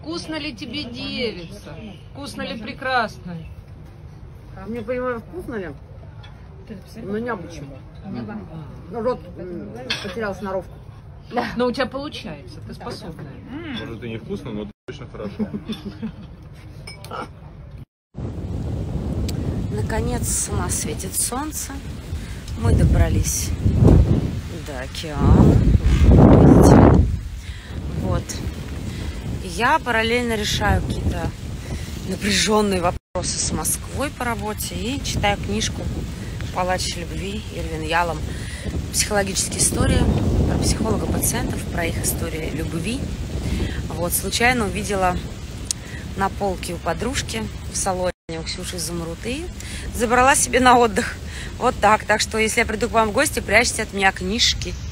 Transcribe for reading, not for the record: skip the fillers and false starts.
вкусно ли тебе девица? Вкусно ли прекрасно? Не понимаю, вкусно ли, но необычно. Рот потерял сноровку. Но у тебя получается, ты способная. Может и не вкусно, но точно хорошо. Наконец у нас светит солнце. Мы добрались до океана. Видите? Вот. И я параллельно решаю какие-то напряженные вопросы с Москвой по работе и читаю книжку «Палач любви» Ирвин Ялом. Психологические истории про психолога-пациентов, про их истории любви. Вот, случайно увидела на полке у подружки в салоне у Ксюши Изумруд и забрала себе на отдых. Вот так. Так что, если я приду к вам в гости, прячьте от меня книжки.